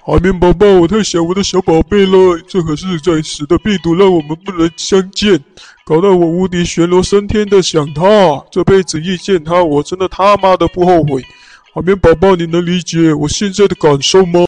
海绵宝宝，我太想我的小宝贝了，这可是在死的病毒，让我们不能相见，搞得我无敌旋螺升天的想他，这辈子遇见他，我真的他妈的不后悔。海绵宝宝，你能理解我现在的感受吗？